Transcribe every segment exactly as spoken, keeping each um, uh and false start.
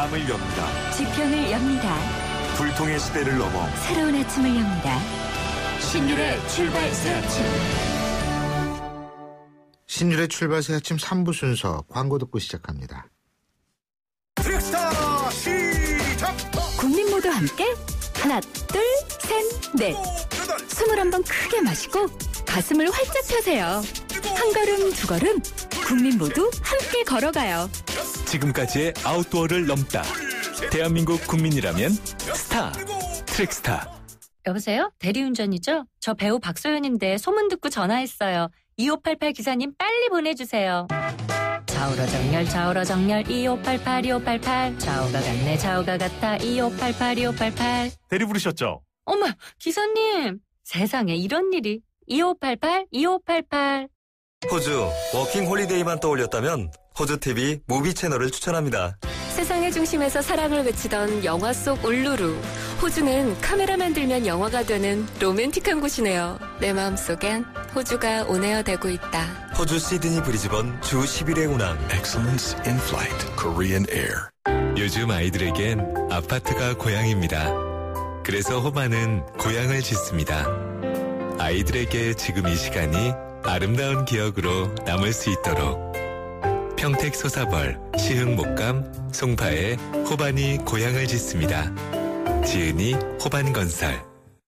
마음을 엽니다. 지평을 엽니다. 불통의 시대를 넘어 새로운 아침을 엽니다. 신율의 출발 새 아침. 신율의 출발 새 아침 삼 부 순서 광고 듣고 시작합니다. 트랙스타 시작! 국민 모두 함께 하나, 둘, 셋, 넷. 숨을 한번 크게 마시고 가슴을 활짝 펴세요. 한 걸음, 두 걸음, 국민 모두 함께 걸어가요. 지금까지의 아웃도어를 넘다. 대한민국 국민이라면 스타, 트랙스타. 여보세요? 대리운전이죠? 저 배우 박소연인데 소문 듣고 전화했어요. 이오팔팔 기사님 빨리 보내주세요. 좌우로 정렬 좌우로 정렬 이오팔팔 이오팔팔 좌우가 같네 좌우가 같아 이오팔팔 이오팔팔. 대리 부르셨죠? 어머 기사님 세상에 이런 일이. 이오팔팔 이오팔팔. 호주 워킹 홀리데이만 떠올렸다면 호주티비 무비 채널을 추천합니다. 세상의 중심에서 사랑을 외치던 영화 속 울루루. 호주는 카메라만 들면 영화가 되는 로맨틱한 곳이네요. 내 마음속엔 호주가 온에어 되고 있다. 호주 시드니 브리즈번 주 십 일의 운항. Excellence in Flight Korean Air. 요즘 아이들에겐 아파트가 고향입니다. 그래서 호반은 고향을 짓습니다. 아이들에게 지금 이 시간이 아름다운 기억으로 남을 수 있도록 평택 소사벌, 시흥 목감, 송파에 호반이 고향을 짓습니다. 지은이 호반건설.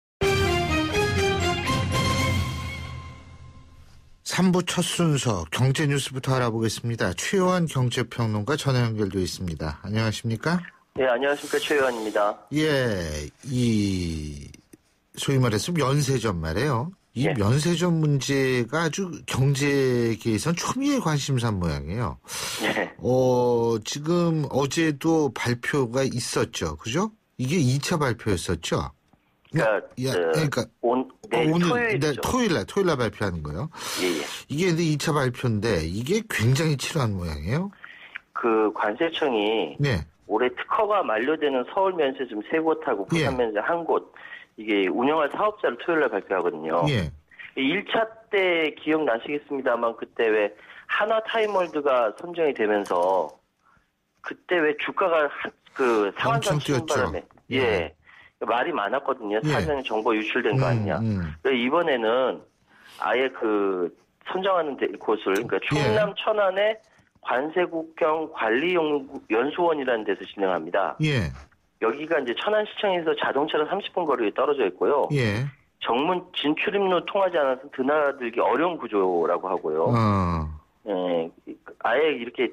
삼 부 첫 순서 경제 뉴스부터 알아보겠습니다. 최요한 경제평론가 전화 연결되어 있습니다. 안녕하십니까? 네, 안녕하십니까. 최요한입니다. 예, 이 소위 말해서 면세점 말이에요. 이 예. 면세점 문제가 아주 경제계에선 초미의 관심사 모양이에요. 예. 어, 지금 어제도 발표가 있었죠. 그죠? 이게 이 차 발표였었죠? 그러니까, 야, 그, 그러니까 온, 내일 어, 오늘, 토요일이죠. 네, 토요일날, 토요일날 발표하는 거예요. 예, 예. 이게 근데 이 차 발표인데 이게 굉장히 치열한 모양이에요. 그 관세청이 네. 올해 특허가 만료되는 서울 면세점 세 곳하고 부산 예. 면세점 한 곳, 이게 운영할 사업자를 토요일날 발표하거든요. 예. 일 차 때 기억나시겠습니다만 그때 왜 하나 타임월드가 선정이 되면서 그때 왜 주가가 한, 그 상한선 치는 바람에 예. 예. 말이 많았거든요. 예. 사전에 정보 유출된 거 아니냐. 음, 음. 이번에는 아예 그 선정하는 데, 곳을 그러니까 충남 예. 천안의 관세국경 관리연수원이라는 데서 진행합니다. 예. 여기가 이제 천안시청에서 자동차로 삼십 분 거리에 떨어져 있고요. 예. 정문 진출입로 통하지 않아서 드나들기 어려운 구조라고 하고요. 어. 예, 아예 이렇게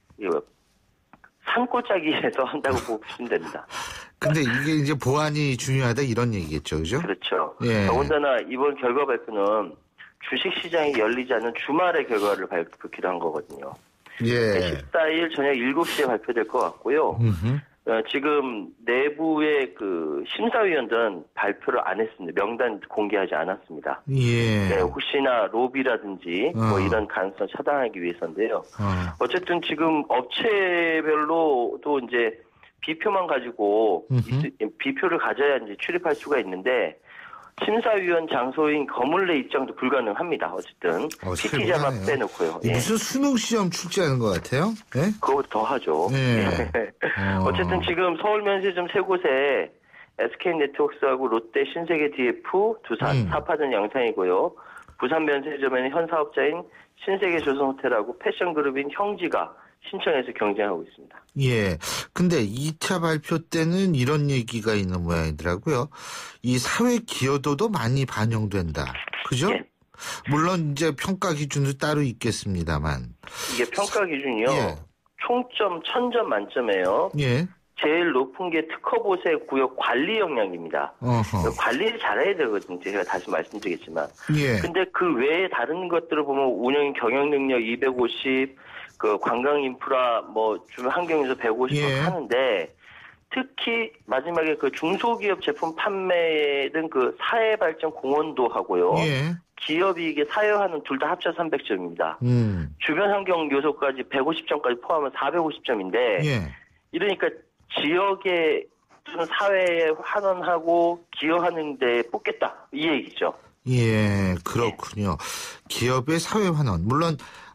산골짜기에서 한다고 보시면 됩니다. 근데 이게 이제 보안이 중요하다 이런 얘기겠죠, 그죠? 그렇죠. 예. 더군다나 이번 결과 발표는 주식시장이 열리지 않은 주말의 결과를 발표키로 한 거거든요. 예. 십사 일 저녁 일곱 시에 발표될 것 같고요. 음흠. 어, 지금 내부의 그 심사위원들은 발표를 안 했습니다. 명단 공개하지 않았습니다. 예. 네, 혹시나 로비라든지 어. 뭐 이런 가능성 차단하기 위해서인데요. 어. 어쨌든 지금 업체별로도 이제 비표만 가지고 있, 비표를 가져야 이제 출입할 수가 있는데 심사위원 장소인 거물내 입장도 불가능합니다. 어쨌든 어, 피티자만 빼놓고요. 예. 무슨 수능 시험 출제하는 것 같아요? 예? 그거 더 하죠. 예. 어. 어쨌든 지금 서울 면세점 세 곳에 에스케이네트워크스하고 롯데, 신세계 디에프, 두산, 음. 사파전 양상이고요. 부산 면세점에는 현 사업자인 신세계 조선호텔하고 패션그룹인 형지가 신청해서 경쟁하고 있습니다. 예. 근데 이 차 발표 때는 이런 얘기가 있는 모양이더라고요. 이 사회 기여도도 많이 반영된다. 그죠? 예. 물론 이제 평가 기준도 따로 있겠습니다만. 이게 평가 기준이요. 예. 총점 천 점 만점이에요. 예. 제일 높은 게 특허보세 구역 관리 역량입니다. 어허. 관리를 잘해야 되거든요. 제가 다시 말씀드리겠지만. 예. 근데 그 외에 다른 것들을 보면 운영 경영 능력 이백오십, 그 관광 인프라 뭐 주 환경에서 백오십 예. 하는데 특히 마지막에 그 중소기업 제품 판매 등 그 사회 발전 공헌도 하고요. 예. 기업이익에 사회화는 둘 다 합쳐 삼백 점입니다. 음. 주변 환경 요소까지 백오십 점까지 포함하면 사백오십 점인데 예. 이러니까 지역에 또는 사회에 환원하고 기여하는 데 뽑겠다 이 얘기죠. 예, 그렇군요. 기업의 사회 환원. 물론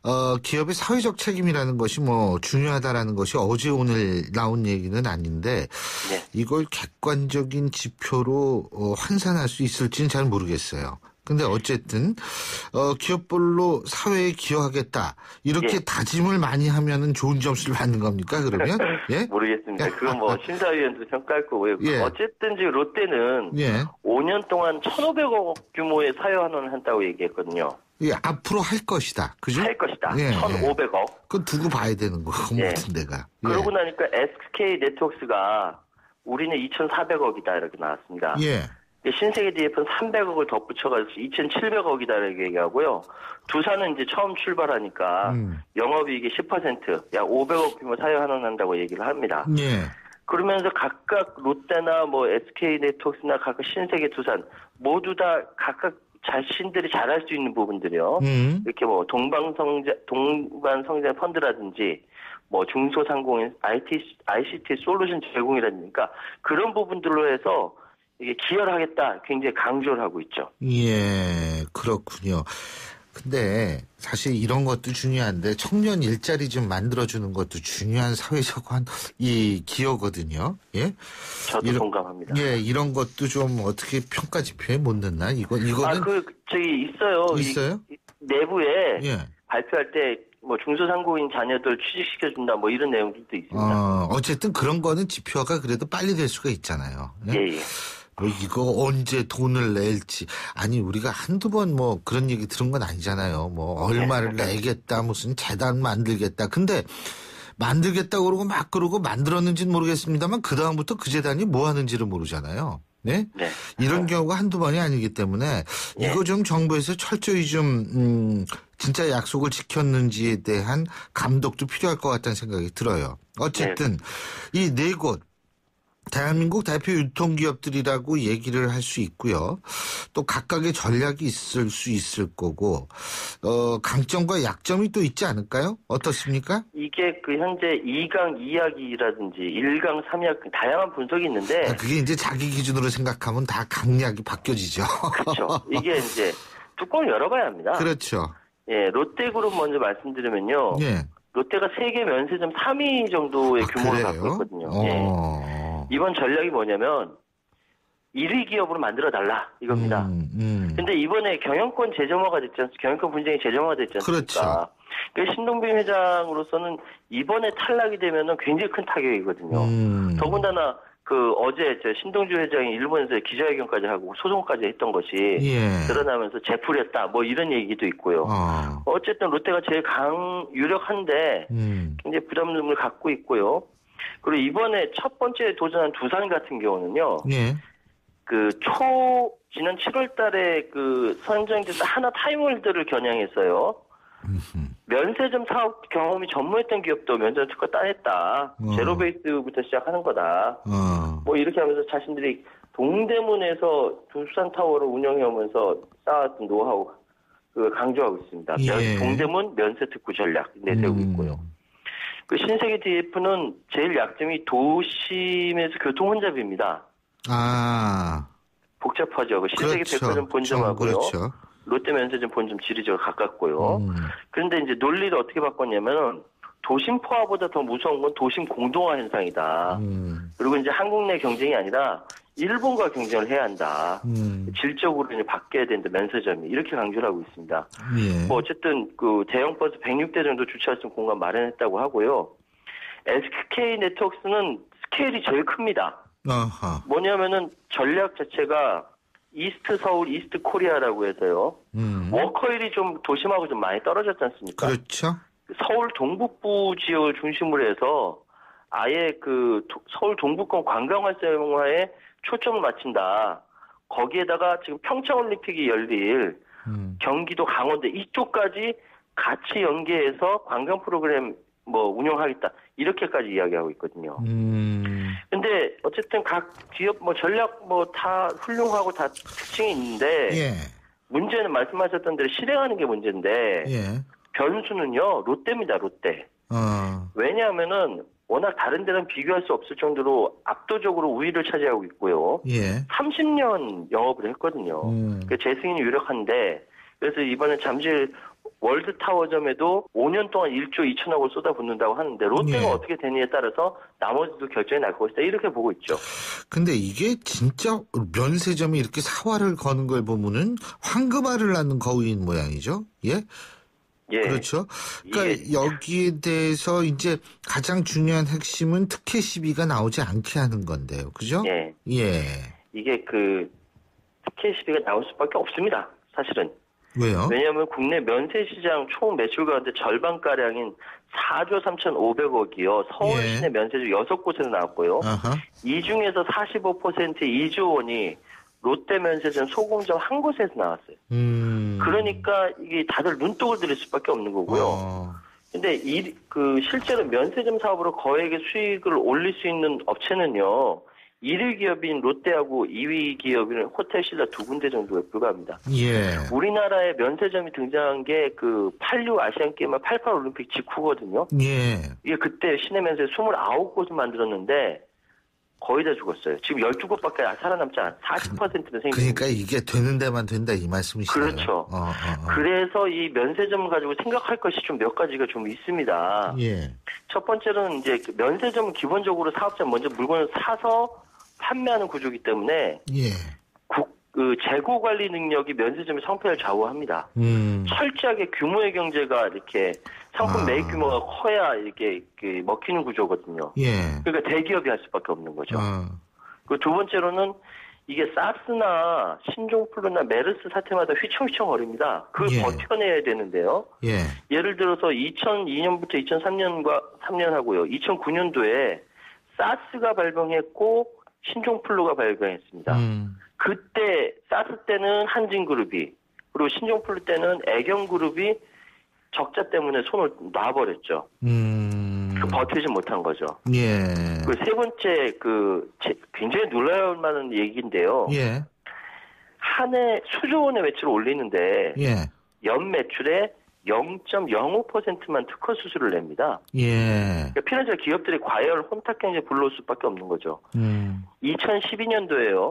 어, 기업의 사회적 책임이라는 것이 뭐 중요하다라는 것이 어제 오늘 나온 얘기는 아닌데 네. 이걸 객관적인 지표로 어, 환산할 수 있을지는 잘 모르겠어요. 근데 어쨌든 어, 기업별로 사회에 기여하겠다 이렇게 예. 다짐을 많이 하면은 좋은 점수를 받는 겁니까 그러면? 예? 모르겠습니다. 그건 뭐 심사위원도 평가할 거고요. 예. 어쨌든 지금 롯데는 예. 오 년 동안 천오백억 규모의 사회 환원을 한다고 얘기했거든요. 예, 앞으로 할 것이다. 그죠? 할 것이다. 예, 천오백억. 그건 두고 봐야 되는 거 예. 같은 데가. 예. 그러고 나니까 에스케이 네트워크스가 우리는 이천사백억이다 이렇게 나왔습니다. 예. 신세계디에프는 삼백억을 덧붙여가지고 이천칠백억이다 이렇게 얘기하고요. 두산은 이제 처음 출발하니까 음. 영업이익의 십 퍼센트, 약 오백억 규모 사회 환원한다고 얘기를 합니다. 예. 그러면서 각각 롯데나 뭐 에스케이 네트워크스나 각각 신세계, 두산 모두 다 각각 자신들이 잘할 수 있는 부분들이요. 음. 이렇게 뭐 동방성장 동반성장 펀드라든지 뭐 중소상공인 아이티 아이씨티 솔루션 제공이라든지 그런 부분들로 해서 이게 기여를 하겠다 굉장히 강조를 하고 있죠. 예, 그렇군요. 근데 사실 이런 것도 중요한데 청년 일자리 좀 만들어주는 것도 중요한 사회적 한 이 기여거든요. 예, 저도 이런, 동감합니다. 예, 이런 것도 좀 어떻게 평가 지표에 못 넣나? 이거 이거는 아그 저기 있어요. 있어요? 이, 내부에 예. 발표할 때 뭐 중소상공인 자녀들 취직시켜준다 뭐 이런 내용들도 있습니다. 어, 어쨌든 그런 거는 지표가 그래도 빨리 될 수가 있잖아요. 예. 예, 예. 뭐 이거 언제 돈을 낼지 아니 우리가 한두 번 뭐 그런 얘기 들은 건 아니잖아요. 뭐 얼마를 내겠다 무슨 재단 만들겠다. 근데 만들겠다 그러고 막 그러고 만들었는지는 모르겠습니다만 그 다음부터 그 재단이 뭐 하는지를 모르잖아요. 네? 네. 이런 경우가 한두 번이 아니기 때문에 예. 이거 좀 정부에서 철저히 좀 음, 진짜 약속을 지켰는지에 대한 감독도 필요할 것 같다는 생각이 들어요. 어쨌든 네. 이 네 곳 대한민국 대표 유통기업들이라고 얘기를 할 수 있고요. 또 각각의 전략이 있을 수 있을 거고 어, 강점과 약점이 또 있지 않을까요? 어떻습니까? 이게 그 현재 이 강 이 약이라든지 일 강 삼 약 다양한 분석이 있는데 아, 그게 이제 자기 기준으로 생각하면 다 강약이 바뀌어지죠. 그렇죠. 이게 이제 뚜껑을 열어봐야 합니다. 그렇죠. 예, 롯데그룹 먼저 말씀드리면요. 예. 롯데가 세계 면세점 삼 위 정도의 아, 규모를 그래요? 갖고 있거든요. 어. 예. 이번 전략이 뭐냐면 일 위 기업으로 만들어달라 이겁니다. 음, 음. 근데 이번에 경영권 재점화가 됐지 않습니까? 경영권 분쟁이 재점화가 됐지 않습니까? 그렇죠. 그러니까 신동빈 회장으로서는 이번에 탈락이 되면은 굉장히 큰 타격이거든요. 음. 더군다나 그 어제 저 신동주 회장이 일본에서 기자회견까지 하고 소송까지 했던 것이 예. 드러나면서 제풀했다 뭐 이런 얘기도 있고요. 어. 어쨌든 롯데가 제일 강 유력한데 음. 굉장히 부담감을 갖고 있고요. 그리고 이번에 첫 번째 도전한 두산 같은 경우는요. 예. 그 초 지난 칠월 달에 그 선정돼서 하나 타임월드를 겨냥했어요. 음흠. 면세점 사업 경험이 전무했던 기업도 면세점 특허 따냈다. 어. 제로 베이스부터 시작하는 거다. 어. 뭐 이렇게 하면서 자신들이 동대문에서 두산 타워를 운영해 오면서 쌓았던 노하우 그 강조하고 있습니다. 예. 면- 동대문 면세 특구 전략 내세우고 음. 있고요. 그 신세계 디에프는 제일 약점이 도심에서 교통 혼잡입니다. 아. 복잡하죠. 그 신세계 그렇죠. 백화점 본점하고요. 그렇죠. 롯데 면세점 본점 지리적으로 가깝고요. 음. 그런데 이제 논리를 어떻게 바꿨냐면은 도심 포화보다 더 무서운 건 도심 공동화 현상이다. 음. 그리고 이제 한국 내 경쟁이 아니라 일본과 경쟁을 해야 한다. 음. 질적으로 이제 바뀌어야 된다. 면세점이 이렇게 강조를 하고 있습니다. 예. 뭐 어쨌든 그 대형 버스 백육 대 정도 주차할 수 있는 공간 마련했다고 하고요. 에스케이 네트워크스는 스케일이 제일 큽니다. 아하. 뭐냐면은 전략 자체가 이스트 서울, 이스트 코리아라고 해서요. 음. 워커힐이 좀 도심하고 좀 많이 떨어졌지 않습니까? 그렇죠. 서울 동북부 지역을 중심으로 해서 아예 그 도- 서울 동북권 관광 활성화에 초점을 맞춘다. 거기에다가 지금 평창올림픽이 열릴 음. 경기도 강원도 이쪽까지 같이 연계해서 관광 프로그램 뭐 운영하겠다. 이렇게까지 이야기하고 있거든요. 음. 근데 어쨌든 각 기업 뭐 전략 뭐 다 훌륭하고 다 특징이 있는데 예. 문제는 말씀하셨던 대로 실행하는 게 문제인데 예. 변수는요 롯데입니다. 롯데. 어. 왜냐하면은 워낙 다른 데랑 비교할 수 없을 정도로 압도적으로 우위를 차지하고 있고요. 예. 삼십 년 영업을 했거든요. 음. 그 재승인이 유력한데 그래서 이번에 잠실 월드타워점에도 오 년 동안 일조 이천억을 쏟아붓는다고 하는데 롯데가 예. 어떻게 되느냐에 따라서 나머지도 결정이 날 것이다. 이렇게 보고 있죠. 근데 이게 진짜 면세점이 이렇게 사활을 거는 걸 보면은 황금알을 낳는 거위인 모양이죠. 예? 예. 그렇죠. 그러니까 여기에 대해서 이제 가장 중요한 핵심은 특혜 시비가 나오지 않게 하는 건데요. 그죠? 예. 예. 이게 그 특혜 시비가 나올 수밖에 없습니다. 사실은. 왜요? 왜냐하면 국내 면세시장 총 매출 가운데 절반가량인 사조 삼천오백억이요. 서울 예. 시내 면세점 여섯 곳에서 나왔고요. 아하. 이 중에서 사십오 퍼센트 이조 원이 롯데 면세점 소공점 한 곳에서 나왔어요. 음. 그러니까 이게 다들 눈독을 들일 수밖에 없는 거고요. 어. 근데 이, 그, 실제로 면세점 사업으로 거액의 수익을 올릴 수 있는 업체는요, 일 위 기업인 롯데하고 이 위 기업인 호텔신라 두 군데 정도에 불과합니다. 예. 우리나라에 면세점이 등장한 게 그 팔십육 아시안게임과 팔십팔 올림픽 직후거든요. 예. 이게 그때 시내 면세 이십구 곳을 만들었는데 거의 다 죽었어요. 지금 열두 곳밖에 살아남지 않아. 사십 퍼센트는 생깁니다. 그러니까 이게 되는 데만 된다 이 말씀이시네요. 그렇죠. 어, 어, 어. 그래서 이 면세점을 가지고 생각할 것이 좀 몇 가지가 좀 있습니다. 예. 첫 번째로는 이제 면세점은 기본적으로 사업자 먼저 물건을 사서 판매하는 구조이기 때문에 예. 국, 그 재고 관리 능력이 면세점의 성패를 좌우합니다. 음. 철저하게 규모의 경제가 이렇게 상품 아. 매입 규모가 커야 이렇게, 이렇게 먹히는 구조거든요. 예. 그러니까 대기업이 할 수밖에 없는 거죠. 어. 그 두 번째로는 이게 사스나 신종플루나 메르스 사태마다 휘청휘청 거립니다. 그걸 예. 버텨내야 되는데요. 예. 예를 들어서 이천이 년부터 이천삼 년과 삼 년 하고요. 이천구 년도에 사스가 발병했고 신종플루가 발병했습니다. 음. 그때 사스 때는 한진그룹이 그리고 신종플루 때는 애경그룹이 적자 때문에 손을 놔버렸죠. 음. 그 버티지 못한 거죠. 예. 그 세 번째 그 굉장히 놀라울 만한 얘기인데요. 예. 한 해 수조 원의 매출을 올리는데 예. 연 매출의 영 점 영오 퍼센트만 특허 수수료를 냅니다. 예. 그러니까 필연적 기업들이 과열 혼탁 경제 불러올 수밖에 없는 거죠. 음. 이천십이 년도에요.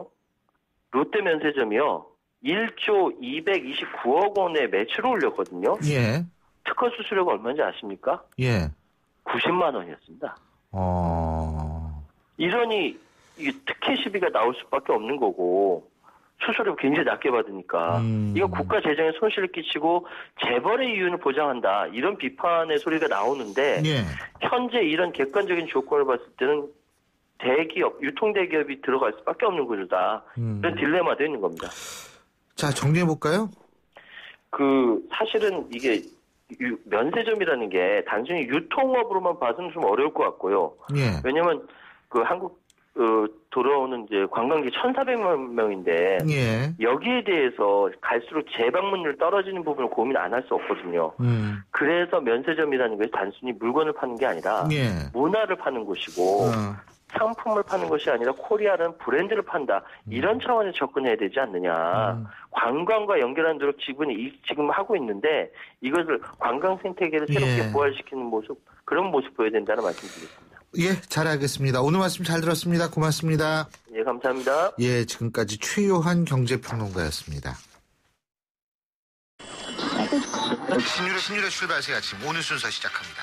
롯데 면세점이요. 일조 이백이십구억 원의 매출을 올렸거든요. 예. 특허 수수료가 얼마인지 아십니까? 예. 구십만 원이었습니다. 어. 이러니 이게 특혜 시비가 나올 수밖에 없는 거고 수수료 굉장히 낮게 받으니까 음. 이건 국가 재정에 손실을 끼치고 재벌의 이윤을 보장한다 이런 비판의 소리가 나오는데 예. 현재 이런 객관적인 조건을 봤을 때는 대기업, 유통대기업이 들어갈 수밖에 없는 구조다. 음. 이런 딜레마도 있는 겁니다. 자, 정리해 볼까요? 그 사실은 이게 유, 면세점이라는 게 단순히 유통업으로만 봐서는 좀 어려울 것 같고요. 예. 왜냐면 그 한국 어, 돌아오는 이제 관광객 천사백만 명인데 예. 여기에 대해서 갈수록 재방문율 떨어지는 부분을 고민 안 할 수 없거든요. 음. 그래서 면세점이라는 것이 단순히 물건을 파는 게 아니라 예. 문화를 파는 곳이고 어. 상품을 파는 것이 아니라 코리아는 브랜드를 판다. 이런 차원에서 접근해야 되지 않느냐. 음. 관광과 연결하는 노력 지분이 지금 하고 있는데 이것을 관광 생태계를 새롭게 예. 부활시키는 모습 그런 모습 보여야 된다는 말씀드리겠습니다. 예, 잘 알겠습니다. 오늘 말씀 잘 들었습니다. 고맙습니다. 예, 감사합니다. 예, 지금까지 최요한 경제평론가였습니다. 신유의, 신유의 출발새 아침 오늘 순서 시작합니다.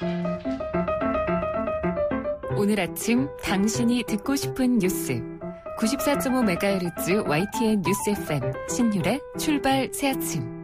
오늘 아침 당신이 듣고 싶은 뉴스 구십사 점 오 메가헤르츠 와이티엔 뉴스 에프엠 신율의 출발 새아침.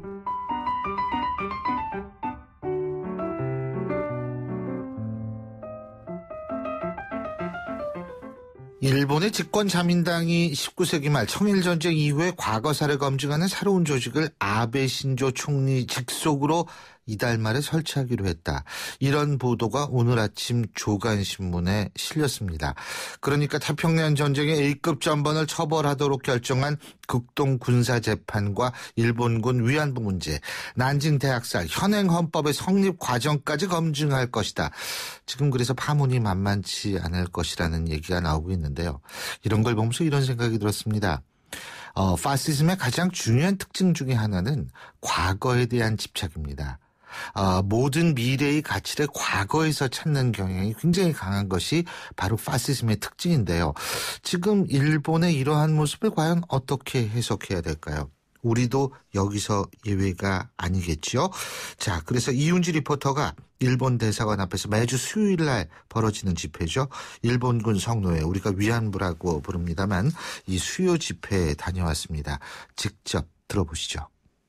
일본의 집권 자민당이 십구 세기 말 청일전쟁 이후에 과거사를 검증하는 새로운 조직을 아베 신조 총리 직속으로 이달 말에 설치하기로 했다. 이런 보도가 오늘 아침 조간신문에 실렸습니다. 그러니까 태평양 전쟁의 A급 전번을 처벌하도록 결정한 극동 군사재판과 일본군 위안부 문제, 난징 대학살, 현행 헌법의 성립 과정까지 검증할 것이다. 지금 그래서 파문이 만만치 않을 것이라는 얘기가 나오고 있는데요. 이런 걸 보면서 이런 생각이 들었습니다. 어, 파시즘의 가장 중요한 특징 중에 하나는 과거에 대한 집착입니다. 어, 모든 미래의 가치를 과거에서 찾는 경향이 굉장히 강한 것이 바로 파시즘의 특징인데요. 지금 일본의 이러한 모습을 과연 어떻게 해석해야 될까요? 우리도 여기서 예외가 아니겠죠. 자, 그래서 이윤지 리포터가 일본 대사관 앞에서 매주 수요일 날 벌어지는 집회죠. 일본군 성노예, 우리가 위안부라고 부릅니다만 이 수요 집회에 다녀왔습니다. 직접 들어보시죠.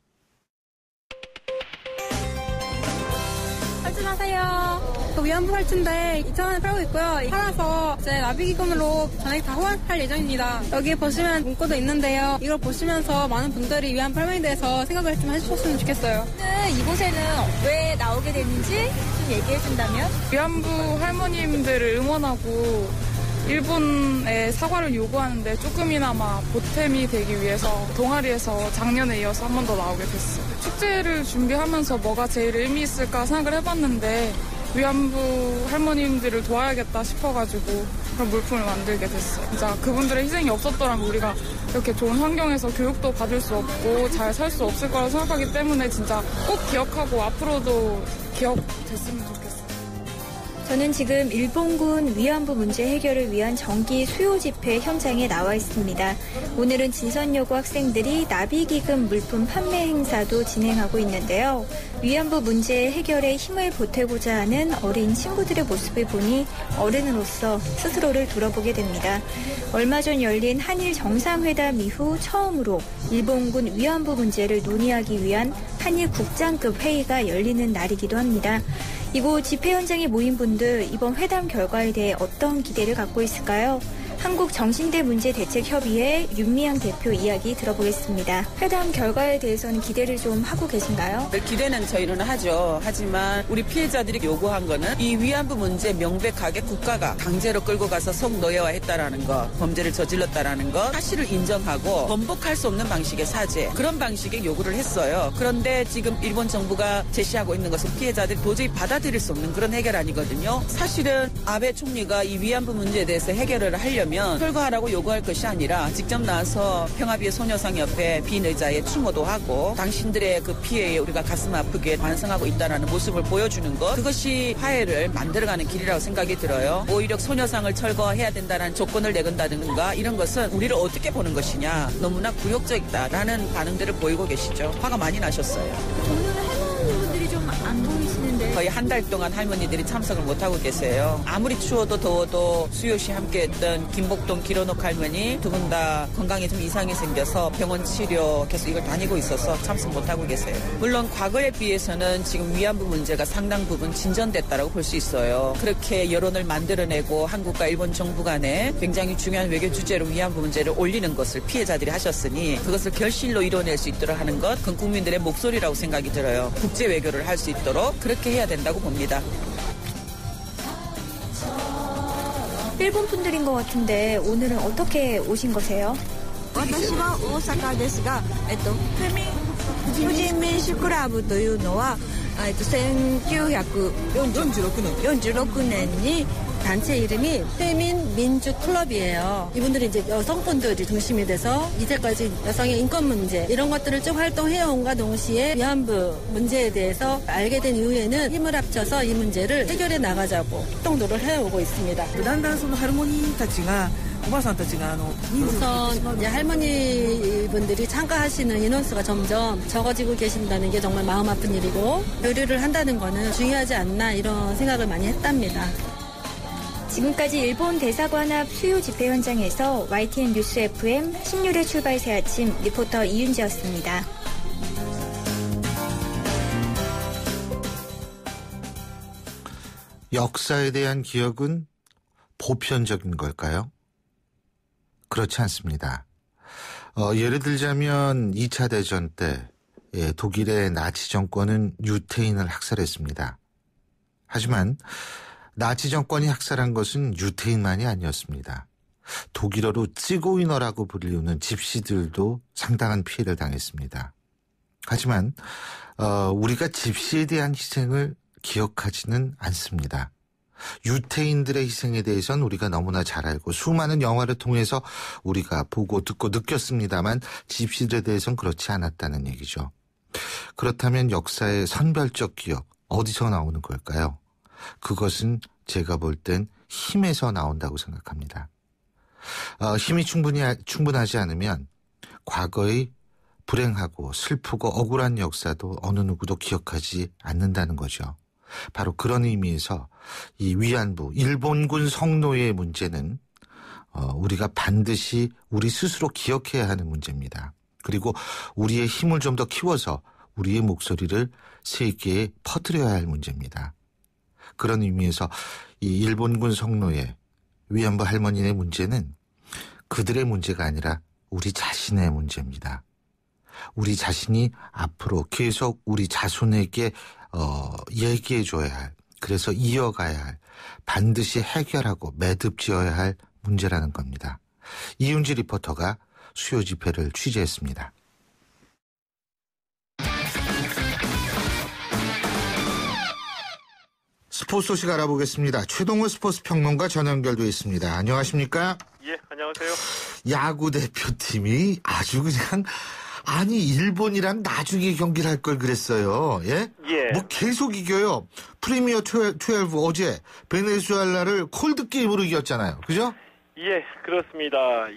발전하세요. 위안부 활주인데 이천 원에 팔고 있고요. 팔아서 이제 나비기금으로 전액 다 후원할 예정입니다. 여기 보시면 문구도 있는데요. 이걸 보시면서 많은 분들이 위안부 할머니에 대해서 생각을 좀 해주셨으면 좋겠어요. 이곳에는 왜 나오게 됐는지 좀 얘기해 준다면? 위안부 할머님들을 응원하고 일본에 사과를 요구하는데 조금이나마 보탬이 되기 위해서 동아리에서 작년에 이어서 한 번 더 나오게 됐어요. 축제를 준비하면서 뭐가 제일 의미 있을까 생각을 해봤는데 위안부 할머님들을 도와야겠다 싶어가지고 그런 물품을 만들게 됐어요. 진짜 그분들의 희생이 없었더라면 우리가 이렇게 좋은 환경에서 교육도 받을 수 없고 잘 살 수 없을 거라고 생각하기 때문에 진짜 꼭 기억하고 앞으로도 기억됐으면 좋겠어요. 저는 지금 일본군 위안부 문제 해결을 위한 정기 수요 집회 현장에 나와 있습니다. 오늘은 진선여고 학생들이 나비기금 물품 판매 행사도 진행하고 있는데요. 위안부 문제 해결에 힘을 보태고자 하는 어린 친구들의 모습을 보니 어른으로서 스스로를 돌아보게 됩니다. 얼마 전 열린 한일 정상회담 이후 처음으로 일본군 위안부 문제를 논의하기 위한 한일 국장급 회의가 열리는 날이기도 합니다. 이곳 집회 현장에 모인 분들 이번 회담 결과에 대해 어떤 기대를 갖고 있을까요? 한국정신대문제대책협의회 윤미향 대표 이야기 들어보겠습니다. 회담 결과에 대해서는 기대를 좀 하고 계신가요? 기대는 저희는 하죠. 하지만 우리 피해자들이 요구한 거는 이 위안부 문제 명백하게 국가가 강제로 끌고 가서 성노예화했다라는 거, 범죄를 저질렀다라는 거, 사실을 인정하고 번복할 수 없는 방식의 사죄, 그런 방식의 요구를 했어요. 그런데 지금 일본 정부가 제시하고 있는 것은 피해자들이 도저히 받아들일 수 없는 그런 해결안이거든요. 사실은 아베 총리가 이 위안부 문제에 대해서 해결을 하려면 철거하라고 요구할 것이 아니라 직접 나와서 평화비의 소녀상 옆에 빈 의자에 추모도 하고 당신들의 그 피해에 우리가 가슴 아프게 반성하고 있다는 모습을 보여주는 것, 그것이 화해를 만들어가는 길이라고 생각이 들어요. 오히려 소녀상을 철거해야 된다는 조건을 내건다든가 이런 것은 우리를 어떻게 보는 것이냐, 너무나 굴욕적이다라는 반응들을 보이고 계시죠. 화가 많이 나셨어요. 오늘은 할머니분들이 좀 안 보이시는데 거의 한 달 동안 할머니들이 참석을 못하고 계세요. 아무리 추워도 더워도 수요시 함께했던 김복동 기로녹 할머니 두 분 다 건강에 좀 이상이 생겨서 병원 치료 계속 이걸 다니고 있어서 참석 못하고 계세요. 물론 과거에 비해서는 지금 위안부 문제가 상당 부분 진전됐다라고 볼 수 있어요. 그렇게 여론을 만들어내고 한국과 일본 정부 간에 굉장히 중요한 외교 주제로 위안부 문제를 올리는 것을 피해자들이 하셨으니 그것을 결실로 이뤄낼 수 있도록 하는 것, 그건 국민들의 목소리라고 생각이 들어요. 국제 외교를 할 수 있도록 그렇게 해야 된다고 봅니다. 일본 분들인 것 같은데 오늘은 어떻게 오신 거세요? 私は大阪ですが、えっと、婦人民主クラブというのは、えっと、せんきゅうひゃくよんじゅうろくねんよんじゅうろくねんに단체 이름이 세민민주클럽이에요. 이분들이 이제 여성분들이 중심이 돼서 이제까지 여성의 인권 문제 이런 것들을 쭉 활동해온과 동시에 위안부 문제에 대해서 알게 된 이후에는 힘을 합쳐서 이 문제를 해결해 나가자고 활동도를 해오고 있습니다. 단단 할머니たちが우선 이제 할머니 분들이 참가하시는 인원수가 점점 적어지고 계신다는 게 정말 마음 아픈 일이고 교류를 한다는 거는 중요하지 않나 이런 생각을 많이 했답니다. 지금까지 일본 대사관 앞 수요 집회 현장에서 와이티엔 뉴스 에프엠 신율의 출발 새 아침 리포터 이윤지였습니다. 역사에 대한 기억은 보편적인 걸까요? 그렇지 않습니다. 어, 예를 들자면 이 차 대전 때 예, 독일의 나치 정권은 유태인을 학살했습니다. 하지만 나치 정권이 학살한 것은 유태인만이 아니었습니다. 독일어로 찌고이너라고 불리우는 집시들도 상당한 피해를 당했습니다. 하지만 어, 우리가 집시에 대한 희생을 기억하지는 않습니다. 유태인들의 희생에 대해서는 우리가 너무나 잘 알고 수많은 영화를 통해서 우리가 보고 듣고 느꼈습니다만 집시들에 대해서는 그렇지 않았다는 얘기죠. 그렇다면 역사의 선별적 기억 어디서 나오는 걸까요? 그것은 제가 볼 땐 힘에서 나온다고 생각합니다. 어, 힘이 충분히 충분하지 않으면 과거의 불행하고 슬프고 억울한 역사도 어느 누구도 기억하지 않는다는 거죠. 바로 그런 의미에서 이 위안부, 일본군 성노예의 문제는 어, 우리가 반드시 우리 스스로 기억해야 하는 문제입니다. 그리고 우리의 힘을 좀 더 키워서 우리의 목소리를 세계에 퍼뜨려야 할 문제입니다. 그런 의미에서 이 일본군 성노예, 위안부 할머니의 문제는 그들의 문제가 아니라 우리 자신의 문제입니다. 우리 자신이 앞으로 계속 우리 자손에게 어, 얘기해줘야 할, 그래서 이어가야 할, 반드시 해결하고 매듭지어야 할 문제라는 겁니다. 이윤지 리포터가 수요 집회를 취재했습니다. 스포츠 소식 알아보겠습니다. 최동호 스포츠 평론가 전화 연결돼 있습니다. 안녕하십니까? 예, 안녕하세요. 야구 대표팀이 아주 그냥 아니 일본이랑 나중에 경기를 할 걸 그랬어요. 예? 예. 뭐 계속 이겨요. 프리미어 십이 어제 베네수엘라를 콜드 게임으로 이겼잖아요. 그죠? 예, 그렇습니다.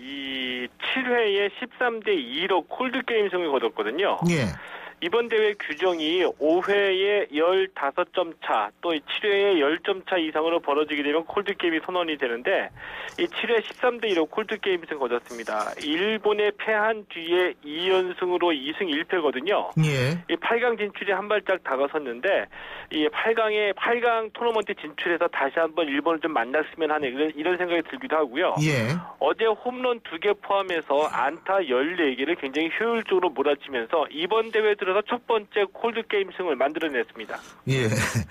이 칠 회에 십삼 대 이로 콜드 게임 승을 거뒀거든요. 예. 이번 대회 규정이 오 회에 십오 점 차, 또 칠 회에 십 점 차 이상으로 벌어지게 되면 콜드게임이 선언이 되는데, 이 칠 회 십삼 대 이로 콜드게임을 거뒀습니다. 일본에 패한 뒤에 이 연승으로 이 승 일 패거든요. 예. 이 팔 강 진출이 한 발짝 다가섰는데, 이 팔 강에, 팔 강 토너먼트 진출해서 다시 한번 일본을 좀 만났으면 하는 이런, 이런 생각이 들기도 하고요. 예. 어제 홈런 두 개 포함해서 안타 열네 개를 굉장히 효율적으로 몰아치면서 이번 대회 들어서 첫 번째 콜드게임 승을 만들어냈습니다. 예.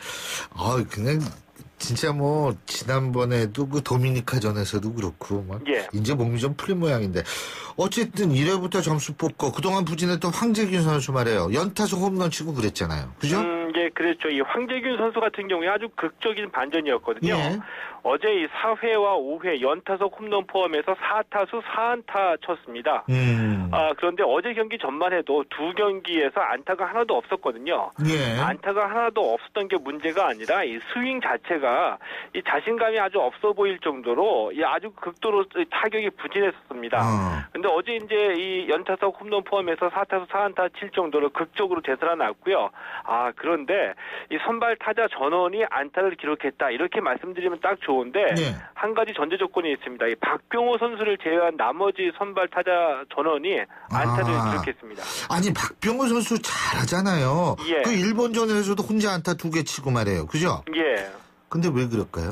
아, 그냥 진짜 뭐 지난번에도 그 도미니카전에서도 그렇고 막 예. 이제 몸이 좀 풀린 모양인데 어쨌든 일 회부터 점수 뽑고 그동안 부진했던 황재균 선수 말이에요. 연타석 홈런 치고 그랬잖아요. 그죠? 음, 예, 그랬죠. 이 황재균 선수 같은 경우에 아주 극적인 반전이었거든요. 예. 어제 이 사 회와 오 회 연타석 홈런 포함해서 사 타수 사 안타 쳤습니다. 음. 아, 그런데 어제 경기 전만 해도 두 경기에서 안타가 하나도 없었거든요. 예. 안타가 하나도 없었던 게 문제가 아니라 이 스윙 자체가 이 자신감이 아주 없어 보일 정도로 이 아주 극도로 타격이 부진했었습니다. 그런데 어. 어제 이제 이 연타석 홈런 포함해서 사 타수 사 안타 칠 정도로 극적으로 되살아났고요. 아, 그런데 이 선발 타자 전원이 안타를 기록했다. 이렇게 말씀드리면 딱 좋은데 예. 한 가지 전제 조건이 있습니다. 이 박병호 선수를 제외한 나머지 선발 타자 전원이 안타를 아. 기록했습니다. 아니 박병호 선수 잘하잖아요. 예. 그 일본전에서도 혼자 안타 두 개 치고 말이에요. 그죠? 예. 근데 왜 그럴까요?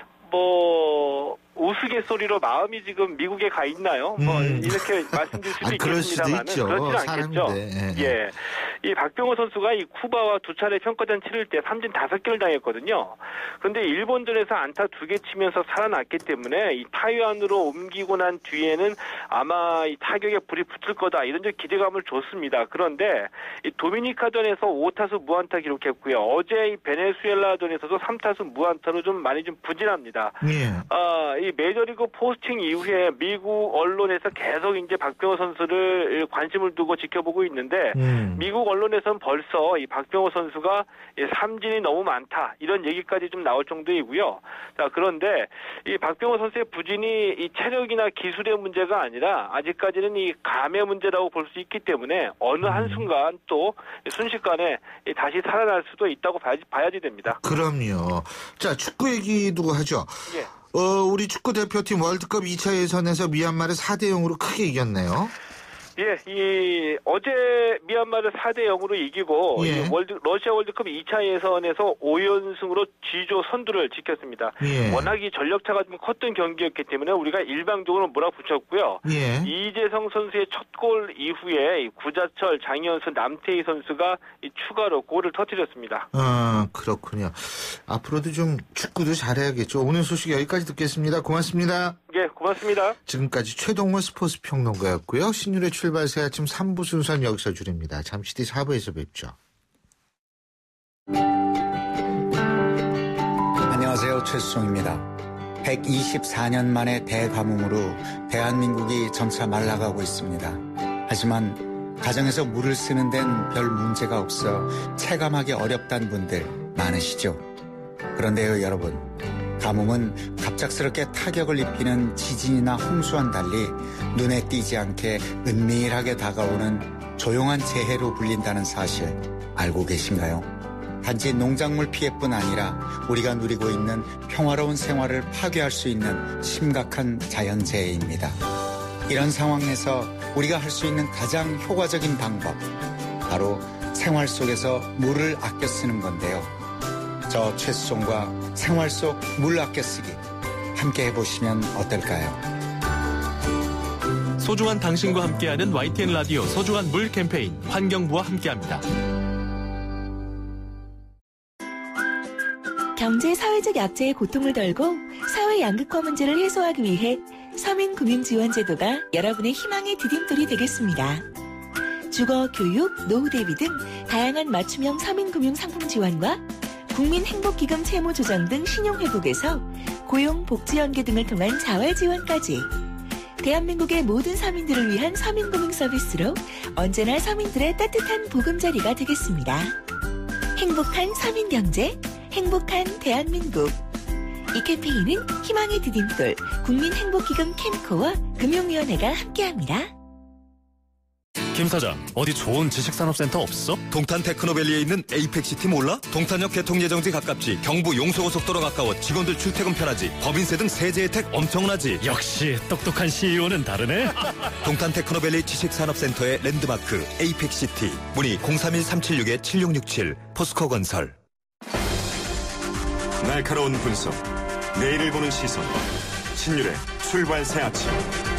뭐 우스갯소리로 마음이 지금 미국에 가 있나요? 음. 뭐 이렇게 말씀드릴 수도 아니, 그럴 수도 있겠습니다만은 있죠. 그렇지 않겠죠. 예. 예. 이 박병호 선수가 이 쿠바와 두 차례 평가전 치를 때 삼진 다섯 개를 당했거든요. 그런데 일본전에서 안타 두 개 치면서 살아났기 때문에 이 타이완으로 옮기고 난 뒤에는 아마 이 타격에 불이 붙을 거다 이런 좀 기대감을 줬습니다. 그런데 이 도미니카전에서 오 타수 무안타 기록했고요. 어제 이 베네수엘라전에서도 삼 타수 무안타로 좀 많이 좀 부진합니다. 예. 아, 이 메이저리그 포스팅 이후에 미국 언론에서 계속 이제 박병호 선수를 관심을 두고 지켜보고 있는데 음. 미국 언론에서는 벌써 이 박병호 선수가 삼진이 너무 많다 이런 얘기까지 좀 나올 정도이고요. 자, 그런데 이 박병호 선수의 부진이 이 체력이나 기술의 문제가 아니라 아직까지는 이 감의 문제라고 볼 수 있기 때문에 어느 한 순간 또 순식간에 다시 살아날 수도 있다고 봐야지, 봐야지 됩니다. 그럼요. 자, 축구 얘기도 하죠. 예. 어, 우리 축구 대표팀 월드컵 이 차 예선에서 미얀마를 사 대 영으로 크게 이겼네요. 예, 이 어제 미얀마를 사 대 영으로 이기고 예. 이 월드 러시아 월드컵 이 차 예선에서 오 연승으로 G조 선두를 지켰습니다. 예. 워낙 이 전력차가 좀 컸던 경기였기 때문에 우리가 일방적으로 몰아붙였고요. 예. 이재성 선수의 첫 골 이후에 이 구자철, 장현수, 남태희 선수가 이 추가로 골을 터뜨렸습니다. 아, 그렇군요. 앞으로도 좀 축구도 잘해야겠죠. 오늘 소식 여기까지 듣겠습니다. 고맙습니다. 예, 고맙습니다. 지금까지 최동호 스포츠 평론가였고요. 신율의 출발 새 아침 삼 부 순서는 여기서 줄입니다. 잠시 뒤 사 부에서 뵙죠. 안녕하세요. 최수종입니다. 백이십사 년 만에 대가뭄으로 대한민국이 점차 말라가고 있습니다. 하지만 가정에서 물을 쓰는 데는 별 문제가 없어 체감하기 어렵다는 분들 많으시죠? 그런데요, 여러분. 가뭄은 갑작스럽게 타격을 입히는 지진이나 홍수와는 달리 눈에 띄지 않게 은밀하게 다가오는 조용한 재해로 불린다는 사실 알고 계신가요? 단지 농작물 피해뿐 아니라 우리가 누리고 있는 평화로운 생활을 파괴할 수 있는 심각한 자연재해입니다. 이런 상황에서 우리가 할 수 있는 가장 효과적인 방법, 바로 생활 속에서 물을 아껴 쓰는 건데요. 저 최수종과 생활 속 물 아껴 쓰기 함께 해보시면 어떨까요? 소중한 당신과 함께하는 와이티엔 라디오 소중한 물 캠페인 환경부와 함께합니다. 경제 사회적 약자의 고통을 덜고 사회 양극화 문제를 해소하기 위해 서민금융지원제도가 여러분의 희망의 디딤돌이 되겠습니다. 주거, 교육, 노후 대비 등 다양한 맞춤형 서민금융 상품 지원과 국민행복기금 채무 조정 등 신용회복에서 고용, 복지 연계 등을 통한 자활 지원까지 대한민국의 모든 서민들을 위한 서민금융 서비스로 언제나 서민들의 따뜻한 보금자리가 되겠습니다. 행복한 서민경제, 행복한 대한민국. 이 캠페인은 희망의 디딤돌 국민행복기금 캠코와 금융위원회가 함께합니다. 김 사장, 어디 좋은 지식산업센터 없어? 동탄 테크노밸리에 있는 에이펙시티 몰라? 동탄역 개통예정지 가깝지, 경부 용서고속도로 가까워, 직원들 출퇴근 편하지, 법인세 등 세제 혜택 엄청나지. 역시 똑똑한 씨이오는 다르네. 동탄 테크노밸리 지식산업센터의 랜드마크 에이펙시티. 문의 공삼일 삼칠육 칠육육칠. 포스코건설. 날카로운 분석, 내일을 보는 시선, 신율의 출발 새 아침.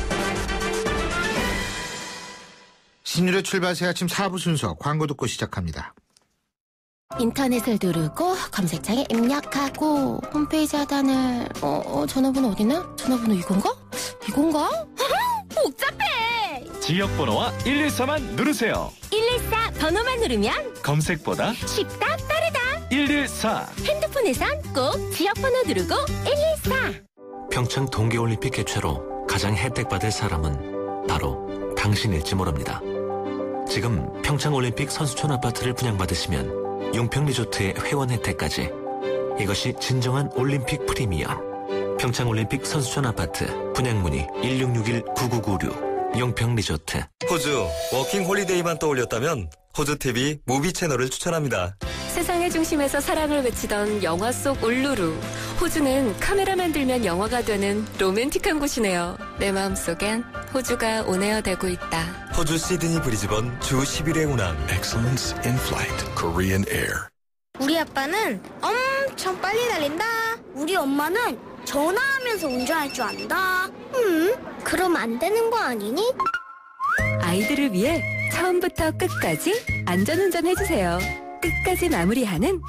신율의 출발 새 아침 사 부 순서 광고 듣고 시작합니다. 인터넷을 누르고 검색창에 입력하고 홈페이지 하단을 어, 어 전화번호 어디나? 전화번호 이건가? 이건가? 복잡해! 지역번호와 일일사만 누르세요. 일일사 번호만 누르면 검색보다 쉽다 빠르다. 일일사. 핸드폰에선 꼭 지역번호 누르고 일일사. 평창 동계올림픽 개최로 가장 혜택받을 사람은 바로 당신일지 모릅니다. 지금 평창올림픽 선수촌 아파트를 분양받으시면 용평리조트의 회원 혜택까지. 이것이 진정한 올림픽 프리미엄. 평창올림픽 선수촌 아파트 분양문의 일육육일 구구구육. 용평리조트. 호주 워킹 홀리데이만 떠올렸다면 호주티비 무비 채널을 추천합니다. 세상의 중심에서 사랑을 외치던 영화 속 울루루. 호주는 카메라만 들면 영화가 되는 로맨틱한 곳이네요. 내 마음속엔 호주가 온에어 되고 있다. 호주 시드니 브리즈번 주 십 일의 운항. Excellence in Flight, Korean Air. 우리 아빠는 엄청 빨리 달린다. 우리 엄마는 전화하면서 운전할 줄 안다. 음, 그럼 안 되는 거 아니니? 아이들을 위해 처음부터 끝까지 안전운전 해주세요. 끝까지 마무리하는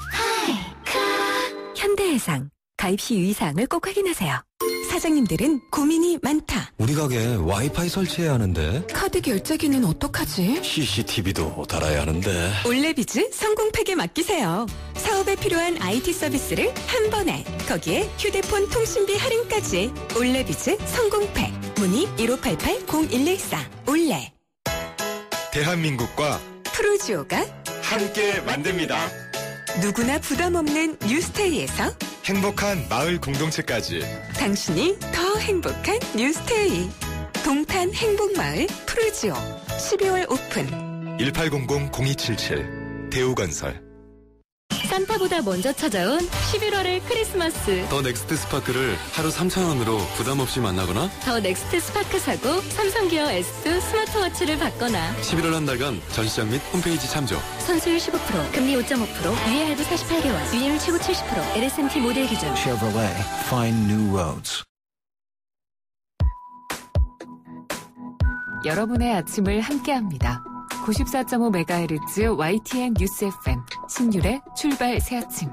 현대해상. 가입 시 유의사항을 꼭 확인하세요. 사장님들은 고민이 많다. 우리 가게 와이파이 설치해야 하는데. 카드 결제기는 어떡하지? 씨씨티비도 달아야 하는데. 올레비즈 성공팩에 맡기세요. 사업에 필요한 아이티 서비스를 한 번에. 거기에 휴대폰 통신비 할인까지. 올레비즈 성공팩. 문의 일오팔팔 공일일사. 올레. 대한민국과 프루지오가 함께 만듭니다. 누구나 부담 없는 뉴스테이에서 행복한 마을 공동체까지. 당신이 더 행복한 뉴스테이. 동탄 행복마을 프루지오. 십이월 오픈. 일팔공공 공이칠칠. 대우건설. 산타보다 먼저 찾아온 십일월의 크리스마스. 더 넥스트 스파크를 하루 삼천 원으로 부담 없이 만나거나 더 넥스트 스파크 사고 삼성 기어 에스 스마트워치를 받거나 십일월 한 달간 전시장 및 홈페이지 참조. 선수율 십오 퍼센트, 금리 오 점 오 퍼센트, 유예 할부 사십팔 개월, 유예율 최고 칠십 퍼센트, 엘에스엠티 모델 기준. Chevrolet, find new roads. 여러분의 아침을 함께합니다. 구십사 점 오 메가헤르츠 와이티엔 뉴스 에프엠 신율의 출발 새아침.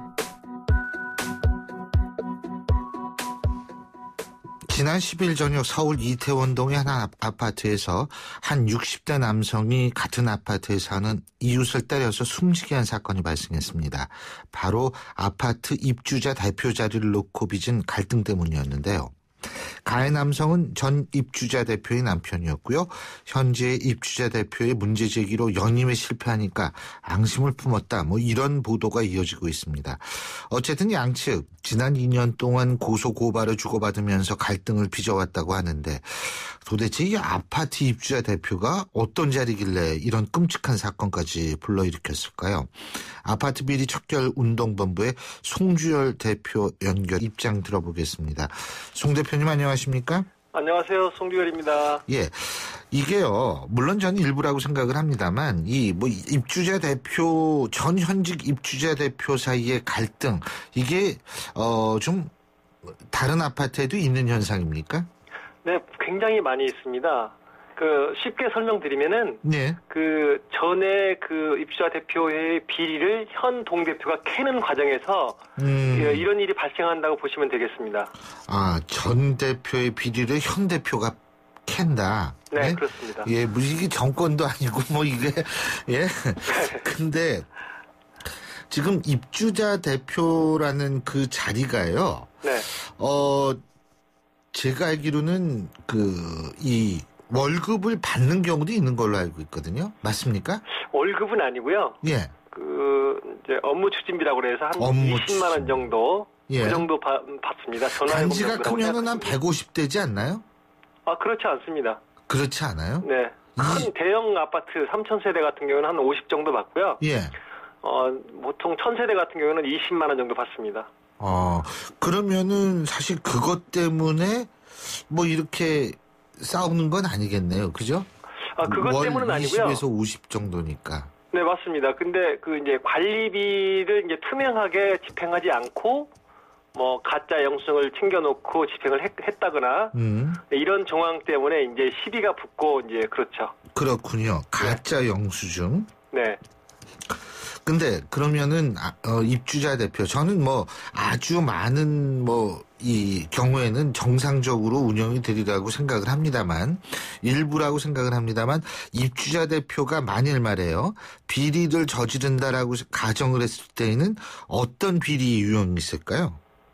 지난 십 일 저녁 서울 이태원동의 한 아파트에서 한 육십 대 남성이 같은 아파트에 사는 이웃을 때려서 숨지게 한 사건이 발생했습니다. 바로 아파트 입주자 대표 자리를 놓고 빚은 갈등 때문이었는데요. 가해 남성은 전 입주자 대표의 남편이었고요. 현재 입주자 대표의 문제 제기로 연임에 실패하니까 앙심을 품었다. 뭐 이런 보도가 이어지고 있습니다. 어쨌든 양측 지난 이 년 동안 고소 고발을 주고받으면서 갈등을 빚어왔다고 하는데 도대체 이 아파트 입주자 대표가 어떤 자리길래 이런 끔찍한 사건까지 불러일으켰을까요? 아파트 비리 척결 운동본부의 송주열 대표 연결 입장 들어보겠습니다. 송 대표님 안녕하십니까? 안녕하세요. 송주열입니다. 예. 이게요, 물론 저는 일부라고 생각을 합니다만, 이, 뭐, 입주자 대표, 전 현직 입주자 대표 사이의 갈등, 이게, 어, 좀, 다른 아파트에도 있는 현상입니까? 네, 굉장히 많이 있습니다. 그, 쉽게 설명드리면은, 네. 그, 전에 그 입주자 대표의 비리를 현 동대표가 캐는 과정에서, 음. 예, 이런 일이 발생한다고 보시면 되겠습니다. 아, 전 대표의 비리를 현 대표가 캔다. 네, 네? 그렇습니다. 예, 뭐 이게 정권도 아니고 뭐 이게 예. 근데 지금 입주자 대표라는 그 자리가요. 네. 어 제가 알기로는 그 이 월급을 받는 경우도 있는 걸로 알고 있거든요. 맞습니까? 월급은 아니고요. 예. 그 이제 업무 추진비라고 그래서 한 업무 이십만 원 정도 예. 그 정도 받, 받습니다. 전화요금 단지가 정도라고 크면은 한 생각하시면 백오십 되지 않나요? 아, 그렇지 않습니다. 그렇지 않아요? 네. 큰 대형 아파트 삼천 세대 같은 경우는 한 오십 정도 받고요. 예. 어, 보통 천 세대 같은 경우는 이십만 원 정도 받습니다. 어, 그러면은 사실 그것 때문에 뭐 이렇게 싸우는 건 아니겠네요. 그죠? 아, 그것 월 때문은 아니고요. 이십에서 오십 정도니까. 네, 맞습니다. 근데 그 이제 관리비를 이제 투명하게 집행하지 않고 뭐 가짜 영수증을 챙겨놓고 집행을 했, 했다거나 음. 이런 정황 때문에 이제 시비가 붙고 이제 그렇죠. 그렇군요. 가짜 영수증. 네. 근데 그러면은 아, 어, 입주자 대표 저는 뭐 아주 많은 뭐 이 경우에는 정상적으로 운영이 되리라고 생각을 합니다만 일부라고 생각을 합니다만 입주자 대표가 만일 말이에요 비리를 저지른다라고 가정을 했을 때에는 어떤 비리 유형이 있을까요?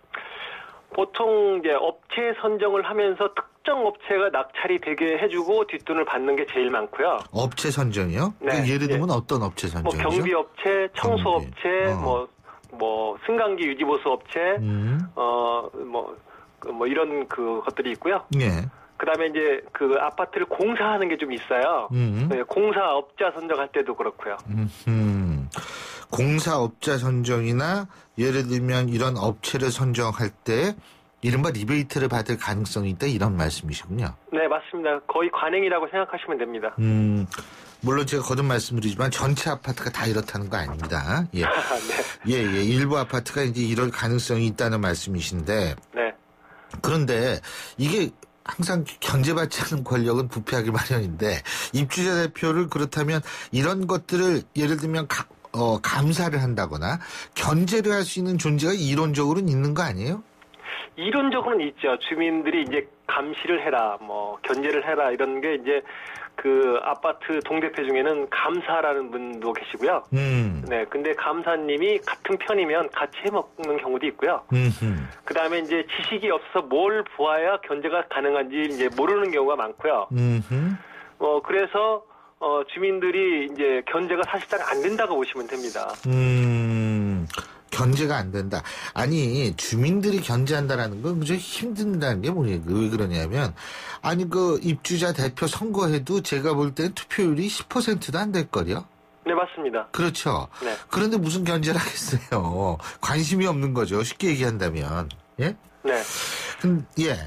보통 이제 업체 선정을 하면서 특정 업체가 낙찰이 되게 해주고 뒷돈을 받는 게 제일 많고요. 업체 선정이요? 네. 그러니까 예를 들면 예. 어떤 업체 선정이죠? 뭐 경비업체, 청소업체, 어. 뭐, 뭐 승강기 유지보수 업체, 음. 어, 뭐, 그 뭐 이런 그 것들이 있고요. 예. 그다음에 이제 그 아파트를 공사하는 게 좀 있어요. 음. 네, 공사업자 선정할 때도 그렇고요. 음. 공사업자 선정이나 예를 들면 이런 업체를 선정할 때 이른바 리베이트를 받을 가능성이 있다 이런 말씀이시군요. 네, 맞습니다. 거의 관행이라고 생각하시면 됩니다. 음, 물론 제가 거듭 말씀드리지만 전체 아파트가 다 이렇다는 거 아닙니다. 예. 네. 예, 예. 일부 아파트가 이제 이럴 가능성이 있다는 말씀이신데. 네. 그런데 이게 항상 견제받지 않은 권력은 부패하기 마련인데 입주자 대표를 그렇다면 이런 것들을 예를 들면 가, 어, 감사를 한다거나 견제를 할 수 있는 존재가 이론적으로는 있는 거 아니에요? 이론적으로는 있죠. 주민들이 이제 감시를 해라, 뭐 견제를 해라 이런 게 이제 그 아파트 동대표 중에는 감사라는 분도 계시고요. 음. 네, 근데 감사님이 같은 편이면 같이 해먹는 경우도 있고요. 그 다음에 이제 지식이 없어서 뭘 보아야 견제가 가능한지 이제 모르는 경우가 많고요. 음흠. 어 그래서 어 주민들이 이제 견제가 사실상 안 된다고 보시면 됩니다. 음. 견제가 안 된다. 아니 주민들이 견제한다라는 건 그저 힘든다는 게 뭐예요? 왜 그러냐면 아니 그 입주자 대표 선거해도 제가 볼 때 투표율이 십 퍼센트도 안 될 거요. 네, 맞습니다. 그렇죠. 네. 그런데 무슨 견제를 하겠어요? 관심이 없는 거죠. 쉽게 얘기한다면. 예? 네. 음, 예.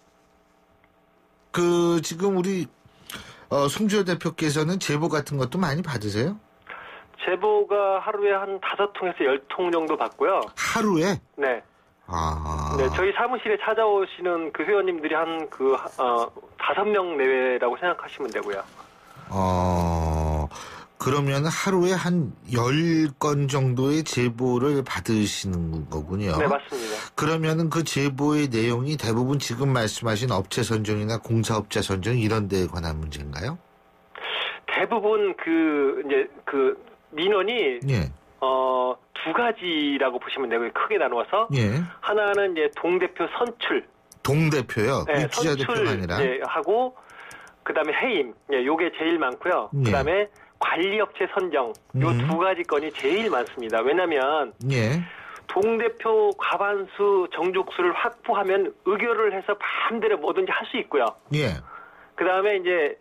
그 지금 우리 어, 송주열 대표께서는 제보 같은 것도 많이 받으세요? 제보가 하루에 한 다섯 통에서 열 통 정도 받고요. 하루에? 네. 아. 네, 저희 사무실에 찾아오시는 그 회원님들이 한 그, 어, 다섯 명 내외라고 생각하시면 되고요. 어, 그러면 하루에 한 열 건 정도의 제보를 받으시는 거군요. 네, 맞습니다. 그러면은 그 제보의 내용이 대부분 지금 말씀하신 업체 선정이나 공사업자 선정 이런 데에 관한 문제인가요? 대부분 그, 이제 그, 민원이, 예. 어, 두 가지라고 보시면 되고요. 크게 나누어서. 예. 하나는 이제 동대표 선출. 동대표요? 네, 입주자 대표가 아니라? 예, 하고, 그 다음에 해임. 예, 요게 제일 많고요. 예. 그 다음에 관리업체 선정. 요 두 음. 가지 건이 제일 많습니다. 왜냐면, 예. 동대표 과반수 정족수를 확보하면 의결을 해서 마음대로 뭐든지 할 수 있고요. 예. 그 다음에 이제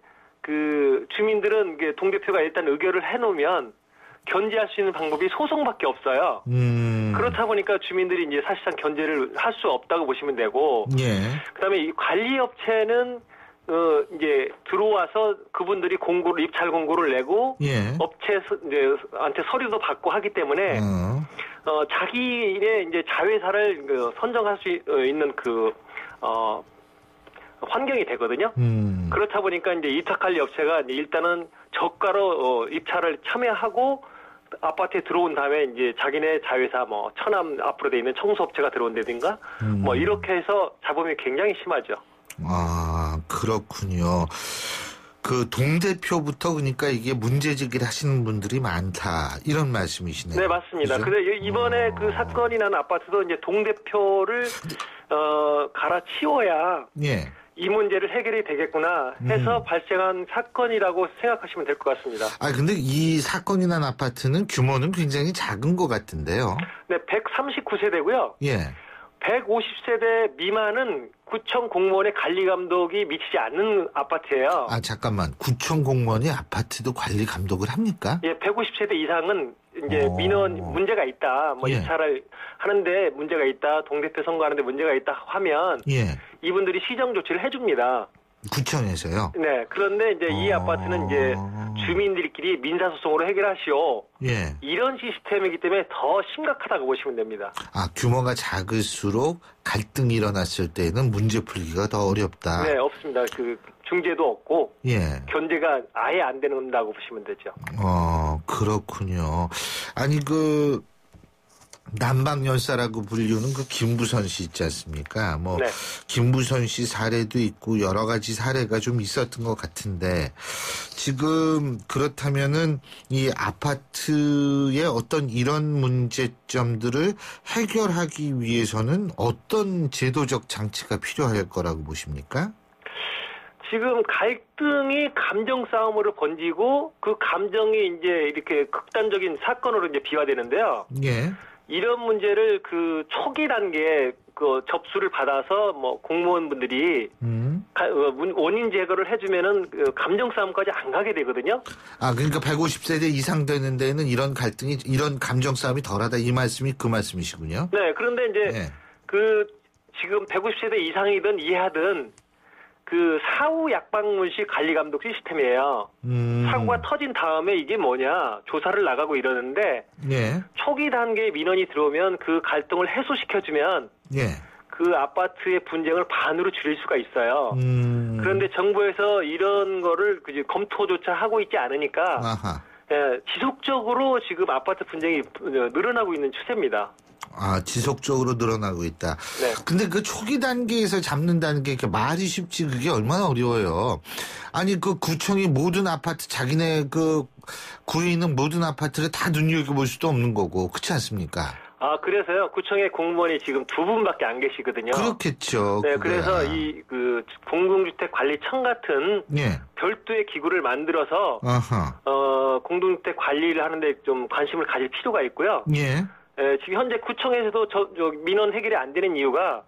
그 주민들은 이게 동대표가 일단 의결을 해놓으면 견제할 수 있는 방법이 소송밖에 없어요. 음. 그렇다 보니까 주민들이 이제 사실상 견제를 할 수 없다고 보시면 되고. 예. 그 다음에 이 관리업체는 어, 이제 들어와서 그분들이 공고를, 입찰 공고를 내고. 예. 업체, 이제, 한테 서류도 받고 하기 때문에. 어. 어, 자기의 이제 자회사를 그 선정할 수 있는 그, 어, 환경이 되거든요. 음. 그렇다 보니까 이제 이탁관리 업체가 일단은 저가로 어, 입찰을 참여하고 아파트에 들어온 다음에 이제 자기네 자회사 뭐 천암 앞으로 돼 있는 청소업체가 들어온다든가 음. 뭐 이렇게 해서 잡음이 굉장히 심하죠. 아, 그렇군요. 그 동대표부터 그러니까 이게 문제제기를 하시는 분들이 많다 이런 말씀이시네요. 네, 맞습니다. 그죠? 근데 이번에 어... 그 사건이 난 아파트도 이제 동대표를 어, 갈아치워야 예. 이 문제를 해결이 되겠구나 해서 음. 발생한 사건이라고 생각하시면 될 것 같습니다. 아, 근데 이 사건이 난 아파트는 규모는 굉장히 작은 것 같은데요. 네, 백삼십구 세대고요. 예. 백오십 세대 미만은 구청 공무원의 관리 감독이 미치지 않는 아파트예요. 아, 잠깐만. 구청 공무원이 아파트도 관리 감독을 합니까? 예, 백오십 세대 이상은 이제 오. 민원 문제가 있다. 뭐 예. 입찰을 하는데 문제가 있다. 동대표 선거하는데 문제가 있다 하면 예. 이분들이 시정 조치를 해줍니다. 구청에서요? 네. 그런데 이제 이 어... 아파트는 이제 주민들끼리 민사소송으로 해결하시오. 예. 이런 시스템이기 때문에 더 심각하다고 보시면 됩니다. 아, 규모가 작을수록 갈등이 일어났을 때는 문제 풀기가 더 어렵다. 네, 없습니다. 그 중재도 없고 예. 견제가 아예 안 된다고 보시면 되죠. 어, 그렇군요. 아니 그 남방열사라고 불리우는 그 김부선 씨 있지 않습니까? 뭐 네. 김부선 씨 사례도 있고 여러 가지 사례가 좀 있었던 것 같은데 지금 그렇다면은 이 아파트의 어떤 이런 문제점들을 해결하기 위해서는 어떤 제도적 장치가 필요할 거라고 보십니까? 지금 갈등이 감정 싸움으로 번지고 그 감정이 이제 이렇게 극단적인 사건으로 이제 비화되는데요. 예. 이런 문제를 그 초기 단계에 그 접수를 받아서 뭐 공무원분들이 음. 가, 어, 원인 제거를 해주면은 그 감정 싸움까지 안 가게 되거든요. 아, 그러니까 백오십 세대 이상 되는 데는 이런 갈등이, 이런 감정 싸움이 덜하다 이 말씀이 그 말씀이시군요. 네, 그런데 이제 네. 그 지금 백오십 세대 이상이든 이하든 그 사후 약방문식 관리 감독 시스템이에요. 음. 사고가 터진 다음에 이게 뭐냐 조사를 나가고 이러는데 예. 초기 단계에 민원이 들어오면 그 갈등을 해소시켜주면 예. 그 아파트의 분쟁을 반으로 줄일 수가 있어요. 음. 그런데 정부에서 이런 거를 그 검토조차 하고 있지 않으니까 아하. 예, 지속적으로 지금 아파트 분쟁이 늘어나고 있는 추세입니다. 아, 지속적으로 늘어나고 있다. 네. 근데 그 초기 단계에서 잡는다는 게 이렇게 말이 쉽지 그게 얼마나 어려워요. 아니, 그 구청이 모든 아파트, 자기네 그 구에 있는 모든 아파트를 다 눈여겨볼 수도 없는 거고, 그렇지 않습니까? 아, 그래서요, 구청의 공무원이 지금 두 분밖에 안 계시거든요. 그렇겠죠. 네, 그거야. 그래서 이, 그, 공동주택관리청 같은 예. 별도의 기구를 만들어서, 아하. 어, 공동주택 관리를 하는데 좀 관심을 가질 필요가 있고요. 예. 예, 지금 현재 구청에서도 저, 저 민원 해결이 안 되는 이유가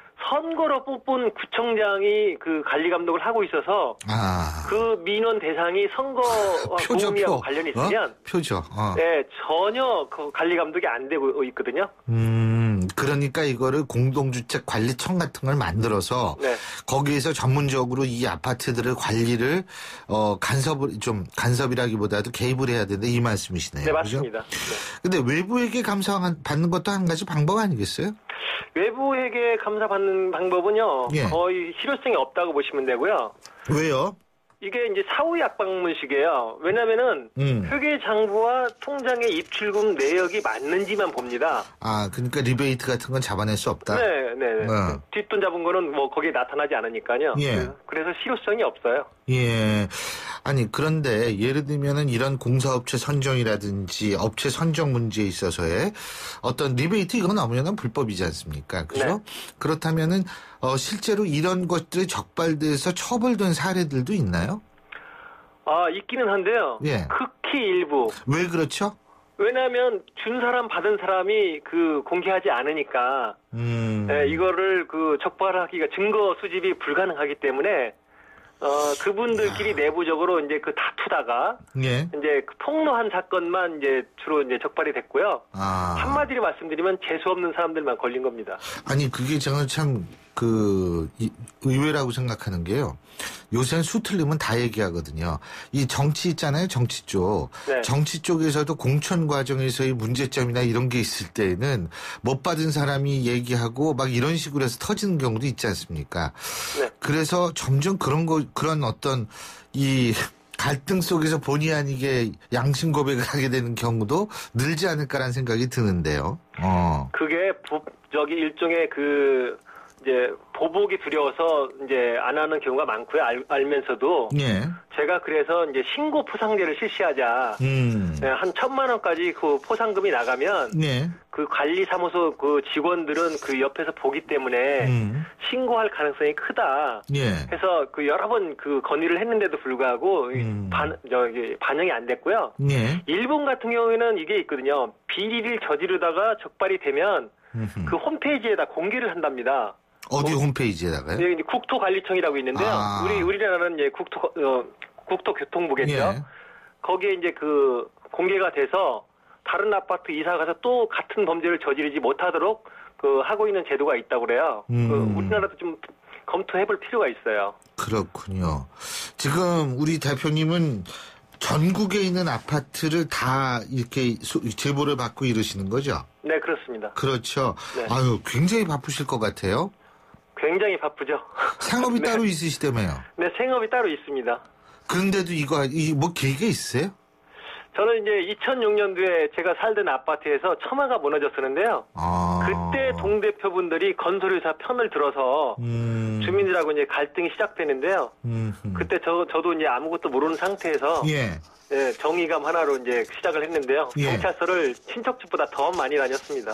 선거로 뽑은 구청장이 그 관리 감독을 하고 있어서 아. 그 민원 대상이 선거와 표죠, 공이하고 표. 관련이 있으면 어? 표죠. 어. 네, 전혀 그 관리 감독이 안 되고 있거든요. 음, 그러니까 이거를 공동주택 관리청 같은 걸 만들어서 네. 거기에서 전문적으로 이 아파트들을 관리를 어 간섭을 좀 간섭이라기보다도 개입을 해야 된다 이 말씀이시네요. 네, 그죠? 맞습니다. 네. 근데 외부에게 감사 받는 것도 한 가지 방법 아니겠어요? 외부에게 감사 받는 방법은요. 예. 거의 실효성이 없다고 보시면 되고요. 왜요? 이게 이제 사후 약방문식이에요. 왜냐면은 음. 회계장부와 통장의 입출금 내역이 맞는지만 봅니다. 아, 그러니까 리베이트 같은 건 잡아낼 수 없다. 네, 네. 네. 어. 뒷돈 잡은 거는 뭐 거기에 나타나지 않으니까요. 예. 그래서 실효성이 없어요. 예. 아니 그런데 예를 들면은 이런 공사업체 선정이라든지 업체 선정 문제에 있어서의 어떤 리베이트 이건 너무나 불법이지 않습니까? 그죠? 네. 그렇다면은 어, 실제로 이런 것들이 적발돼서 처벌된 사례들도 있나요? 아 있기는 한데요. 예. 극히 일부. 왜 그렇죠? 왜냐하면 준 사람 받은 사람이 그 공개하지 않으니까 음. 네, 이거를 그 적발하기가 증거 수집이 불가능하기 때문에 어 그분들끼리 야. 내부적으로 이제 그 다투다가 예. 이제 그 폭로한 사건만 이제 주로 이제 적발이 됐고요. 아. 한마디로 말씀드리면 재수 없는 사람들만 걸린 겁니다. 아니 그게 저는 참 그 의외라고 생각하는 게요. 요새는 수 틀리면 다 얘기하거든요. 이 정치 있잖아요. 정치 쪽. 네. 정치 쪽에서도 공천 과정에서의 문제점이나 이런 게 있을 때에는 못 받은 사람이 얘기하고 막 이런 식으로 해서 터지는 경우도 있지 않습니까? 네. 그래서 점점 그런 거 그런 어떤 이 갈등 속에서 본의 아니게 양심 고백을 하게 되는 경우도 늘지 않을까라는 생각이 드는데요. 어. 그게 부, 저기 일종의 그 이제 보복이 두려워서 이제 안 하는 경우가 많고요. 알, 알면서도 예. 제가 그래서 이제 신고 포상제를 실시하자. 음. 네, 한 천만 원까지 그 포상금이 나가면 예. 그 관리사무소 그 직원들은 그 옆에서 보기 때문에 음. 신고할 가능성이 크다. 예. 해서 그 여러 번 그 건의를 했는데도 불구하고 음. 반 저기 반영이 안 됐고요. 예. 일본 같은 경우에는 이게 있거든요. 비리를 저지르다가 적발이 되면 음흠. 그 홈페이지에다 공개를 한답니다. 어디 어, 홈페이지에다가요? 네, 이제 국토관리청이라고 있는데요. 아. 우리 우리나라는 이제 국토 어, 국토교통부겠죠. 예. 거기에 이제 그 공개가 돼서 다른 아파트 이사 가서 또 같은 범죄를 저지르지 못하도록 그 하고 있는 제도가 있다고 그래요. 음. 그 우리나라도 좀 검토해볼 필요가 있어요. 그렇군요. 지금 우리 대표님은 전국에 있는 아파트를 다 이렇게 제보를 받고 이러시는 거죠? 네, 그렇습니다. 그렇죠. 네. 아유, 굉장히 바쁘실 것 같아요. 굉장히 바쁘죠. 생업이 네. 따로 있으시다며요? 네, 생업이 따로 있습니다. 그런데도 이거, 이 뭐 계기가 있어요? 저는 이제 이천육 년도에 제가 살던 아파트에서 처마가 무너졌었는데요. 아. 그때 동대표분들이 건설회사 편을 들어서 음. 주민들하고 이제 갈등이 시작되는데요. 음흠. 그때 저, 저도 이제 아무것도 모르는 상태에서 예. 예, 정의감 하나로 이제 시작을 했는데요. 예. 경찰서를 친척 집보다 더 많이 다녔습니다.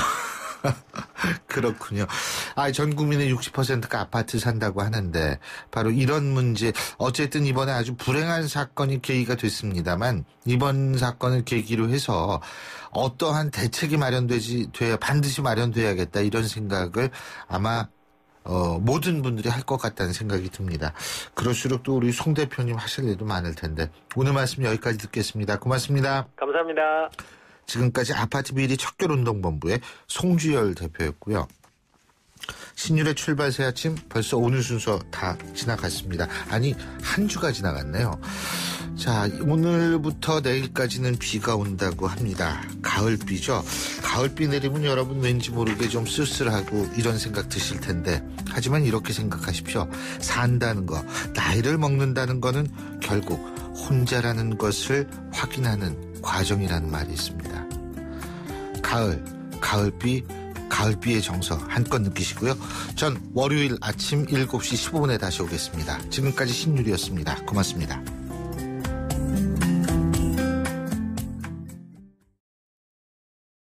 그렇군요. 아, 전 국민의 육십 퍼센트가 아파트 산다고 하는데 바로 이런 문제 어쨌든 이번에 아주 불행한 사건이 계기가 됐습니다만 이번 사건을 계기로 해서 어떠한 대책이 마련되지 돼야 반드시 마련돼야겠다 이런 생각을 아마 어, 모든 분들이 할 것 같다는 생각이 듭니다. 그럴수록 또 우리 송 대표님 하실 일도 많을 텐데 오늘 말씀 여기까지 듣겠습니다. 고맙습니다. 감사합니다. 지금까지 아파트 비리 척결운동본부의 송주열 대표였고요. 신율의 출발 새 아침 벌써 오늘 순서 다 지나갔습니다. 아니 한 주가 지나갔네요. 자, 오늘부터 내일까지는 비가 온다고 합니다. 가을비죠. 가을비 내리면 여러분 왠지 모르게 좀 쓸쓸하고 이런 생각 드실 텐데 하지만 이렇게 생각하십시오. 산다는 거, 나이를 먹는다는 거는 결국 혼자라는 것을 확인하는 과정이라는 말이 있습니다. 가을, 가을비, 가을비의 정서 한껏 느끼시고요. 전 월요일 아침 일곱 시 십오 분에 다시 오겠습니다. 지금까지 신유리였습니다. 고맙습니다.